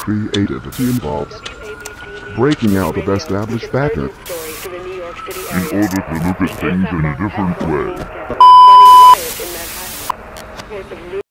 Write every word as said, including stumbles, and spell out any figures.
creativity involves breaking out of established patterns in order to look at things in a different way.